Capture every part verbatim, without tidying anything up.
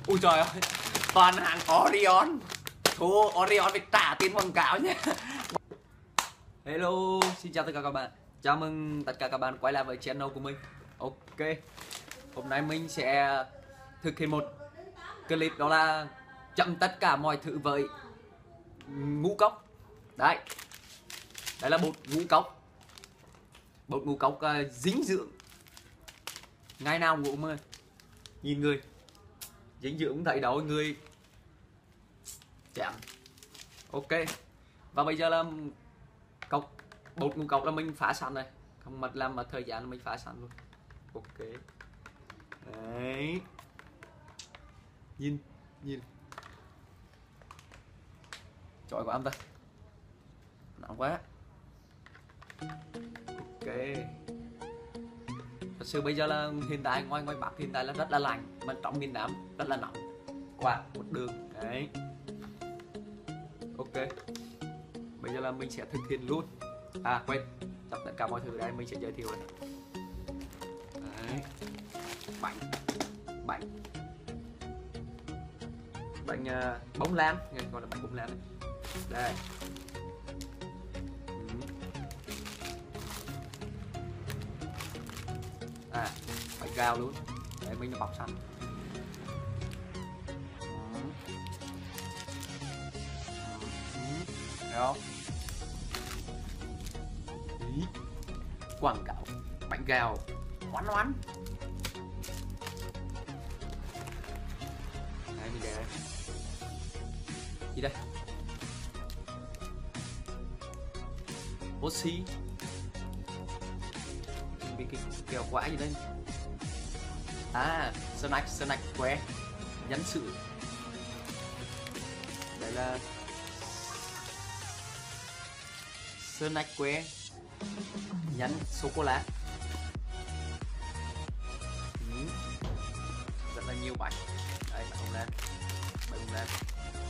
Ui trời ơi, toàn hàng Orion. Thua Orion phải trả tiền quảng cáo nhé. Hello, xin chào tất cả các bạn. Chào mừng tất cả các bạn quay lại với channel của mình. Ok, hôm nay mình sẽ thực hiện một clip, đó là chậm tất cả mọi thứ với ngũ cốc. Đấy, đây là bột ngũ cốc. Bột ngũ cốc uh, dinh dưỡng. Ngày nào ngủ mà nhìn người dinh dưỡng thấy đâu người chạm. Ok, và bây giờ là cốc bột ngũ cốc là mình phá sẵn này, không mất làm mà thời gian là mình phá sẵn luôn. Ok, đấy, nhìn nhìn chọi của âm ta nóng quá. Ok, thật sự bây giờ là hiện tại ngoài ngoài Bắc hiện tại là rất là lạnh, mà trong miền Nam rất là nóng. Qua một đường đấy. Ok, bây giờ là mình sẽ thực hiện luôn. À quên, trong tất cả mọi thứ đây mình sẽ giới thiệu đây. Đấy, bánh bánh bánh uh, bóng lan, gọi là bánh bóng lan này. Đây. À, bánh gạo luôn. Đấy, mình đã bọc sẵn. Thấy không? Ý. Quảng cáo bánh gạo ngoan ngoãn. Đấy, mình để đây. Gì đây? Oxy. Bị cái kẹo quả gì đây? À, snack snack que nhắn sự. Đây là snack que nhắn sô cô la. Ừ. Rất là nhiều bánh. Đây, bánh bông lan, bánh bông lan.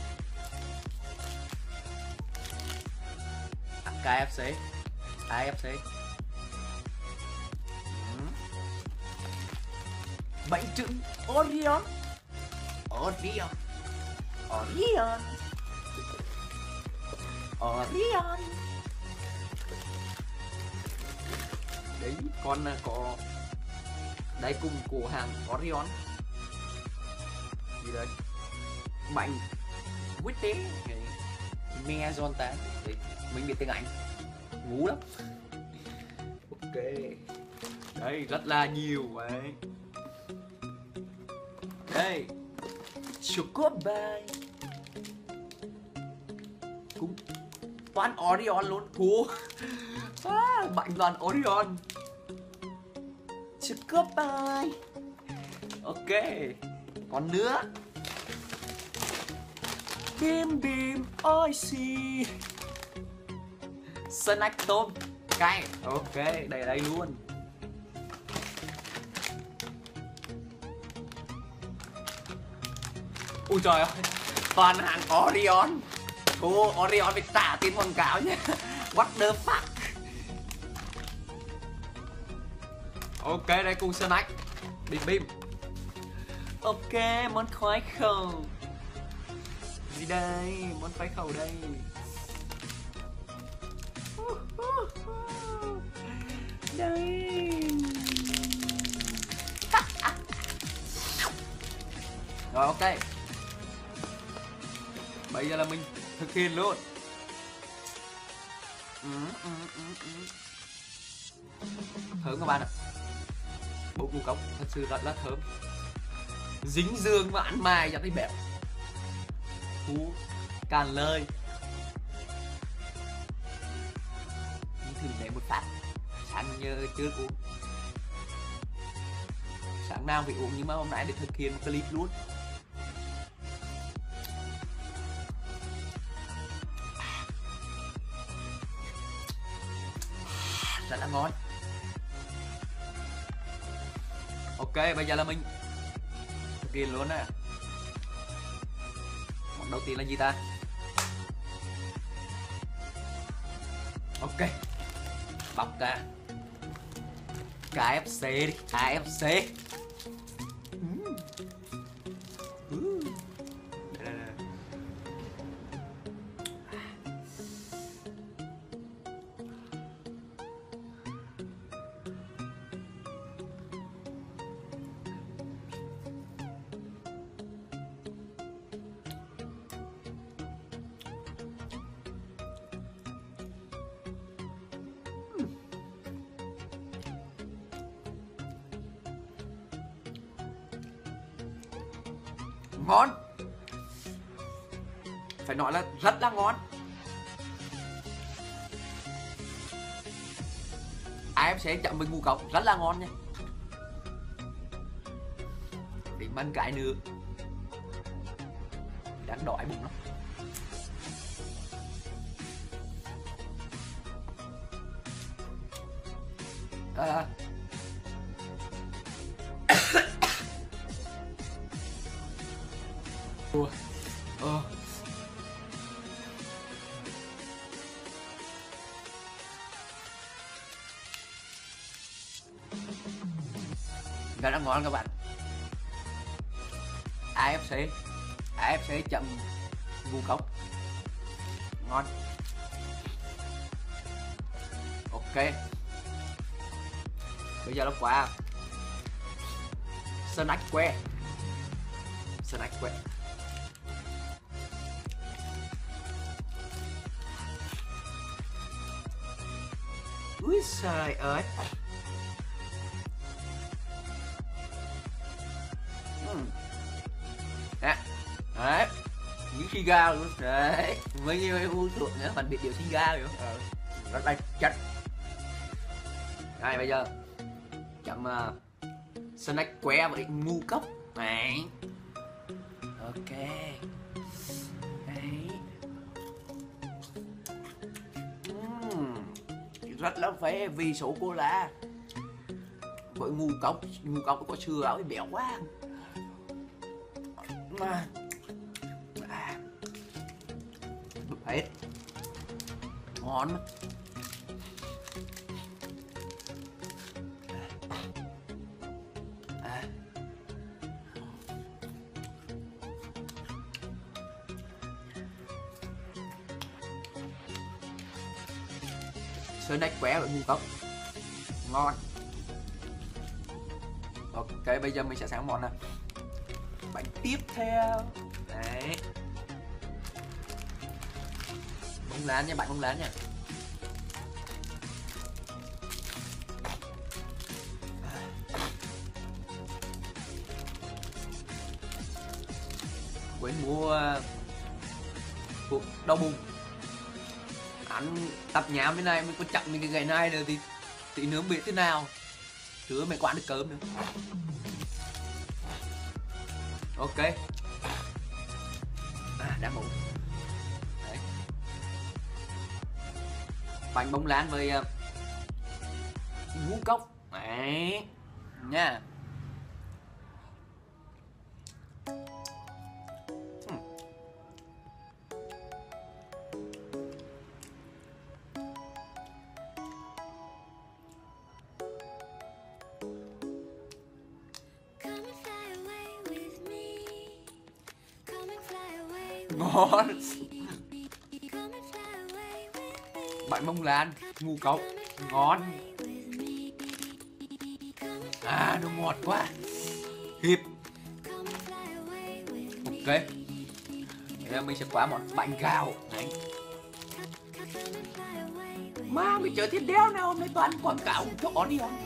À, ca ép xê, a ép xê. Bánh trứng Orion. Orion Orion Orion. Đấy, con có đây cùng của hàng Orion. Gì đây? Bánh quýt tế me giòn tá. Đấy, mình biết tiếng Anh ngu lắm. Ok, đây rất là nhiều vậy. Đây, choco bay cũng toàn Orion luôn. Thua à, bánh toàn Orion. Choco bay. Ok, còn nữa. Bim bim oxy. Snack tôm cay. Ok, đây đây luôn. Ui trời ơi, toàn hàng Orion. Thua Orion phải trả tiền quảng cáo nhé. What the fuck. Ok, đây cùng snack bim bim. Ok, món khoái khẩu. Gì đây? Món khoái khẩu đây. Đây. Rồi ok, bây giờ là mình thực hiện luôn. ừ, ừ, ừ, ừ. Thơm các bạn ạ. Bột ngũ cốc thật sự rất là thơm, dính dương và ăn mài cho thấy bẹo. Thú càn lời. Mình thử để một phát. Sáng nhờ chưa uống, sáng nào phải uống, nhưng mà hôm nay để thực hiện một clip luôn. Rất là ngon. Ok, bây giờ là mình thực hiện luôn nè. Món đầu tiên là gì ta? Ok, bọc ra ca ép xê đi, ca ép xê. Ừ. Ừ. Ngon. Phải nói là rất là ngon. a ép xê chậm với ngũ cốc rất là ngon nha. Điểm ăn cái nữa. Đang đói bụng lắm. À. Ủa. Ờ. Rất là ngon các bạn. a ép xê a ép xê chậm ngũ cốc ngon. Ok, bây giờ là quả snack que. Snack que. Úi trời ơi. Nè, đấy, những xì gà luôn đấy, mấy như u chuột nữa, mình bị điều xì gà rồi, ờ, rất là chất. Đây bây giờ chậm uh, snack que với ngu cốc này, ok, đấy, uhm, rất là phê vì sô cô la với ngu cốc, ngu cốc có sữa áo béo quá. À, à, hết ngon mà. À. Snack quẻ với ngu cốc ngon. Ok, bây giờ mình sẽ sang món này. Bánh tiếp theo. Đấy. Bông lan nha, bạn bông lan nha. Quên mua uh, đau bụng. Ăn tập nhám thế này mình có chậm những cái ngày nay nữa thì tí nữa biết thế nào. Chứ mày có ăn được cơm nữa. Ok. À, đã bụng. Đấy. Bánh bông lan với uh, ngũ cốc. Đấy. Nha. Hmm. Ngon. Bánh bông lan ngu cốc ngon. À, nó ngọt quá. Hiệp. Ok. Bây giờ mình sẽ qua món bánh gạo. Đấy. Má mình chơi thiết đéo nào hôm nay toàn quảng cáo chỗ đi không?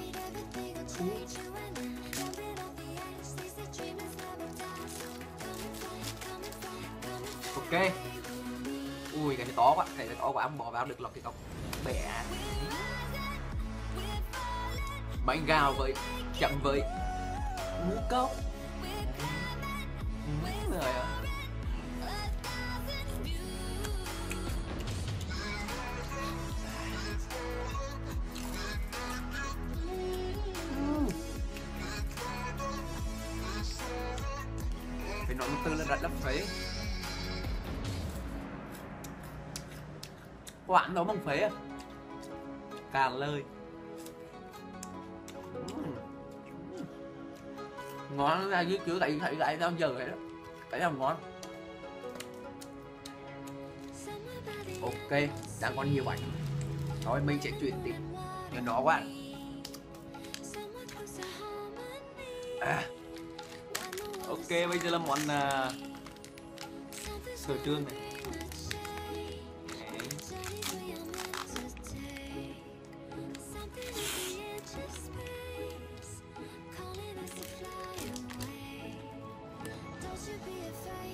Ok. Ui cái này to quá, cái này to quá, không bỏ vào được lọc cái cốc bẻ. Bánh gạo với chậm với ngũ cốc. Rồi à. Phải nói một từ là rất lắm phế. Quán đó bằng phế à? Càng lời. Ngon ra dưới kiểu tại thấy lại tao giờ vậy đó. Cái nào ngon. Ok, đang còn nhiều bánh. Rồi mình sẽ chuyển tiếp cho nó quá. À. Ok, bây giờ là món uh, sườn trương này.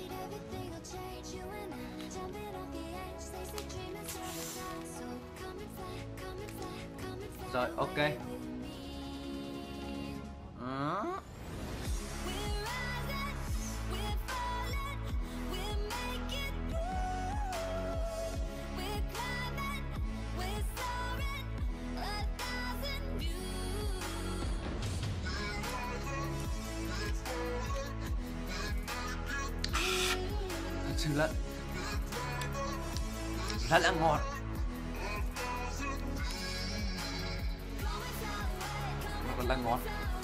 Rồi, ok. Ừ. Thật sự là rất là ngọt. Nó còn là ngọt.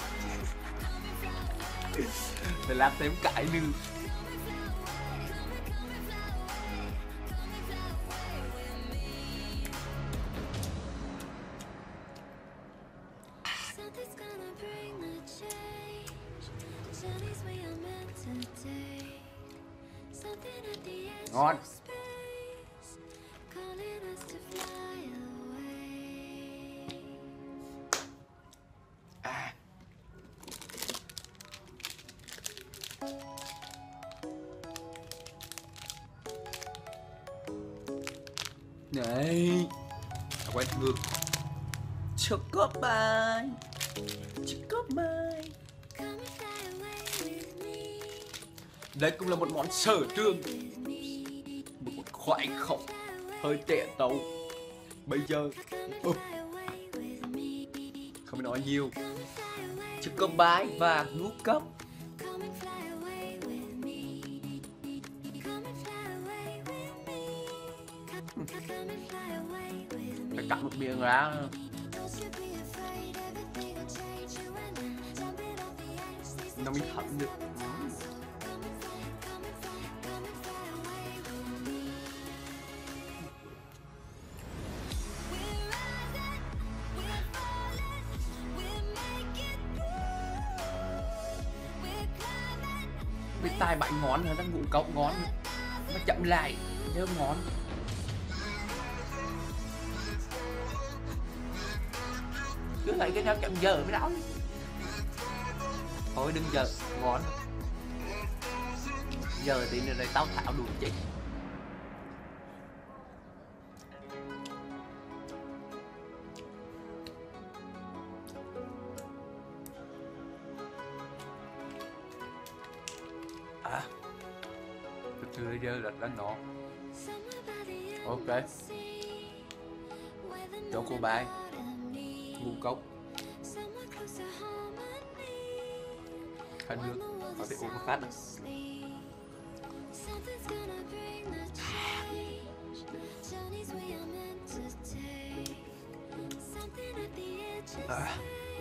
Phải làm thêm cái nữa. Ngon. À. Này, quay ngược. Choco pie, Choco pie. Đây cũng là một món sở trường, một khoái khẩu hơi tệ tấu. Bây giờ uh, không nói nhiều. Choco pie và ngũ cốc. Phải cắn một miệng ra. Nó mới thấm được. Cái tai bánh ngon hơn, đang ngũ cốc ngon. Mà chậm lại, nếu ngon. Cứ lại cái nhau chậm giờ mới đau. Thôi đừng giờ, ngon. Giờ thì này tao thảo đủ chết. À, thực sự bây giờ rất là ngon. Ok. Choco pie, ngũ cốc, khăn nước, có thể uống một phát này. À.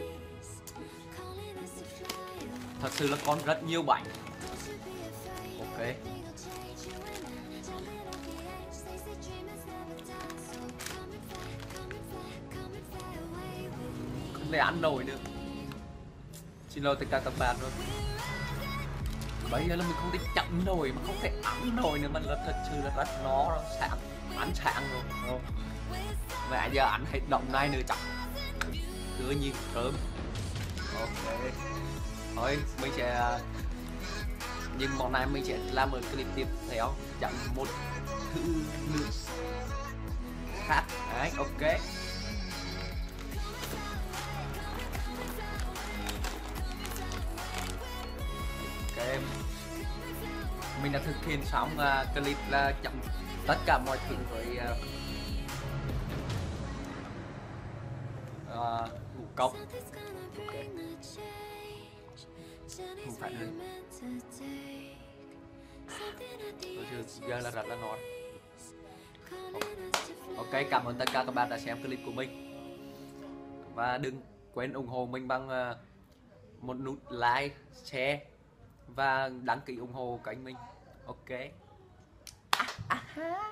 Thật sự là con rất nhiều bánh. Ok. Không thể ăn nổi nữa. Xin lỗi tất cả các bạn rồi. Bây giờ là mình không thể chậm nổi mà không thể ăn nổi nữa, mà là thật sự là rất nó rồi, sáng ăn sáng rồi. Không. Mẹ giờ ăn hết động này nữa chắc cứ như cơm. Ok. Thôi mình sẽ, nhưng món này mình sẽ làm một clip tiếp theo chẳng một thứ nữa khác. Đấy, ok. Ok, mình đã thực hiện xong uh, clip là chậm tất cả mọi thứ với uh, uh, ngũ cốc. Ok, không phải nữa. Giờ là rất là ngon. Ok, cảm ơn tất cả các bạn đã xem clip của mình. Và đừng quên ủng hộ mình bằng uh, một nút like, share và đăng ký ủng hộ kênh mình. Ok. À, à,